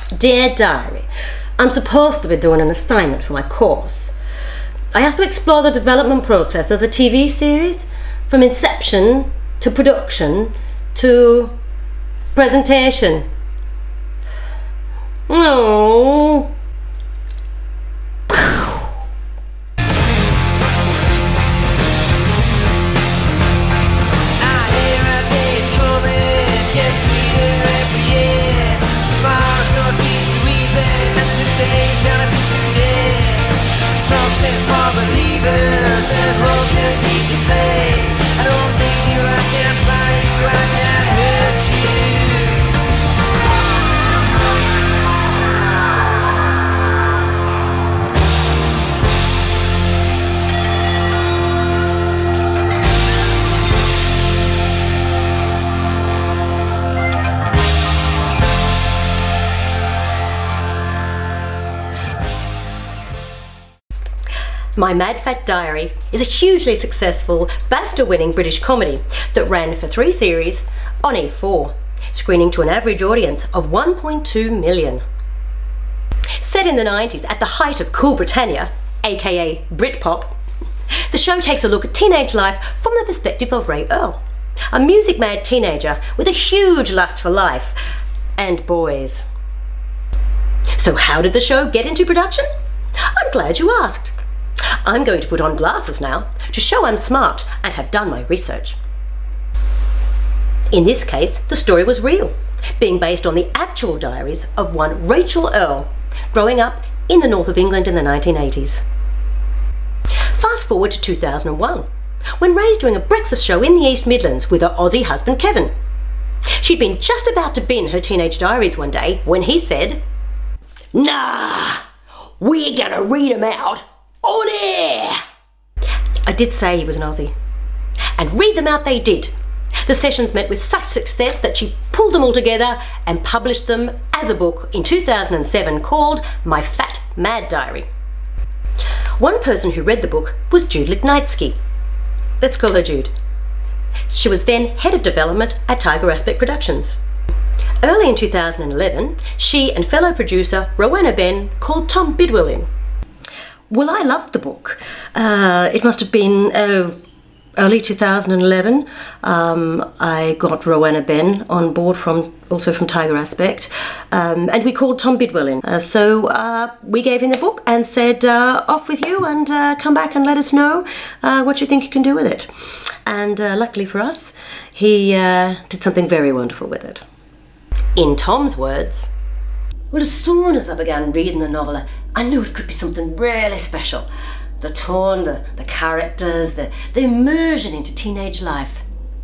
Dear Diary, I'm supposed to be doing an assignment for my course. I have to explore the development process of a TV series, from inception to production to presentation. Oh. My Mad Fat Diary is a hugely successful BAFTA-winning British comedy that ran for 3 series on E4, screening to an average audience of 1.2 million. Set in the 90s at the height of Cool Britannia, aka Britpop, the show takes a look at teenage life from the perspective of Ray Earl, a music-mad teenager with a huge lust for life and boys. So how did the show get into production? I'm glad you asked. I'm going to put on glasses now to show I'm smart and have done my research. In this case, the story was real, being based on the actual diaries of one Rachel Earl, growing up in the north of England in the 1980s. Fast forward to 2001, when Ray's doing a breakfast show in the East Midlands with her Aussie husband Kevin. She'd been just about to bin her teenage diaries one day when he said, "Nah, we're gonna read them out on air." I did say he was an Aussie. And read them out they did. The sessions met with such success that she pulled them all together and published them as a book in 2007 called My Fat Mad Diary. One person who read the book was Jude Litnitsky. Let's call her Jude. She was then head of development at Tiger Aspect Productions. Early in 2011, she and fellow producer Rowena Ben called Tom Bidwell in. Well, I loved the book. It must have been early 2011. I got Rowena Ben on board also from Tiger Aspect, and we called Tom Bidwell in. So we gave him the book and said, off with you and come back and let us know what you think you can do with it. And luckily for us, he did something very wonderful with it. In Tom's words, "Well, as soon as I began reading the novel, I knew it could be something really special. The tone, the characters, the immersion into teenage life.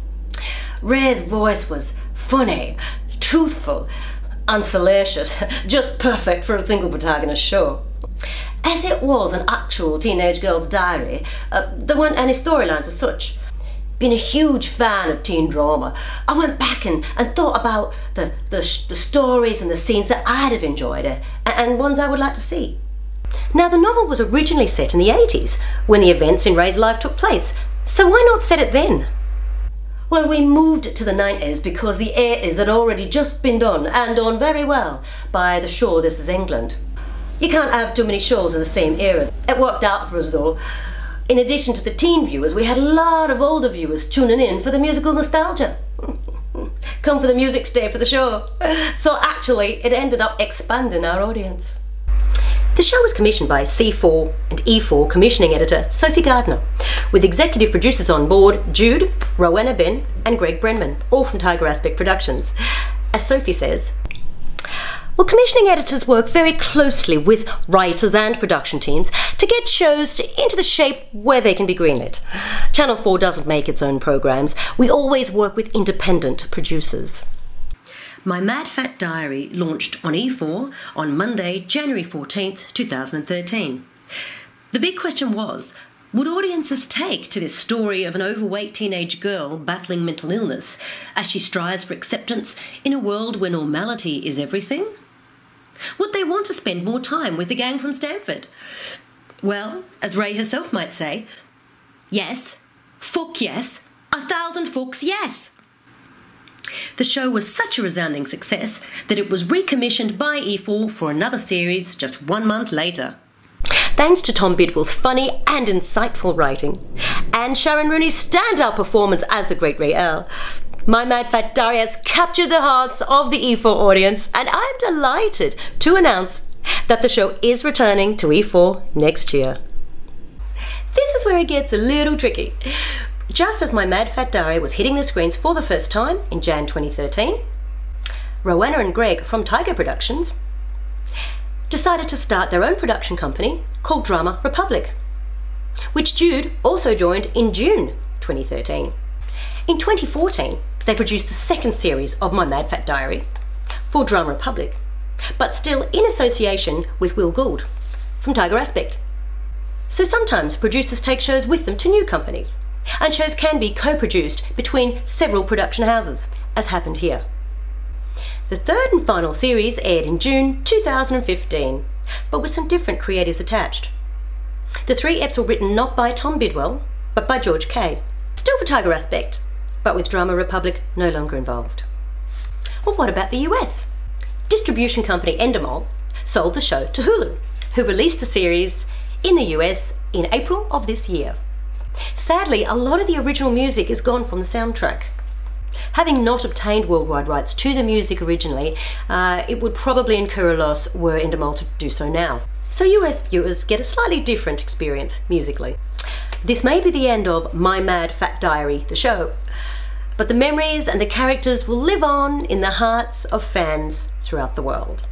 Ray's voice was funny, truthful, and salacious, just perfect for a single protagonist show. As it was an actual teenage girl's diary, there weren't any storylines as such. Being a huge fan of teen drama, I went back and thought about the stories and the scenes that I'd have enjoyed and ones I would like to see. Now, the novel was originally set in the 80s, when the events in Ray's life took place, so why not set it then? Well, we moved it to the 90s because the 80s had already just been done, and done very well, by the show This Is England. You can't have too many shows in the same era. It worked out for us though. In addition to the teen viewers, we had a lot of older viewers tuning in for the musical nostalgia. Come for the music, stay for the show. So actually, it ended up expanding our audience. The show was commissioned by C4 and E4 commissioning editor Sophie Gardner, with executive producers on board Jude, Rowena Ben and Greg Brenman, all from Tiger Aspect Productions. As Sophie says, well, commissioning editors work very closely with writers and production teams to get shows into the shape where they can be greenlit. Channel 4 doesn't make its own programmes. We always work with independent producers. My Mad Fat Diary launched on E4 on Monday, January 14th, 2013. The big question was, would audiences take to this story of an overweight teenage girl battling mental illness as she strives for acceptance in a world where normality is everything? Would they want to spend more time with the gang from Stanford? Well, as Ray herself might say, yes, fuck yes, 1,000 fucks yes. The show was such a resounding success that it was recommissioned by E4 for another series just 1 month later. Thanks to Tom Bidwell's funny and insightful writing, and Sharon Rooney's standout performance as the Great Ray L, My Mad Fat Diary has captured the hearts of the E4 audience, and I'm delighted to announce that the show is returning to E4 next year. This is where it gets a little tricky. Just as My Mad Fat Diary was hitting the screens for the first time in Jan 2013, Rowena and Greg from Tiger Productions decided to start their own production company called Drama Republic, which Jude also joined in June 2013. In 2014, they produced the second series of My Mad Fat Diary for Drama Republic, but still in association with Will Gould from Tiger Aspect. So sometimes producers take shows with them to new companies, and shows can be co-produced between several production houses, as happened here. The third and final series aired in June 2015, but with some different creatives attached. The 3 eps were written not by Tom Bidwell, but by George Kay, still for Tiger Aspect, but with Drama Republic no longer involved. Well, what about the US? Distribution company Endemol sold the show to Hulu, who released the series in the US in April of this year. Sadly, a lot of the original music is gone from the soundtrack. Having not obtained worldwide rights to the music originally, it would probably incur a loss were Endemol to do so now. So US viewers get a slightly different experience musically. This may be the end of My Mad Fat Diary, the show, but the memories and the characters will live on in the hearts of fans throughout the world.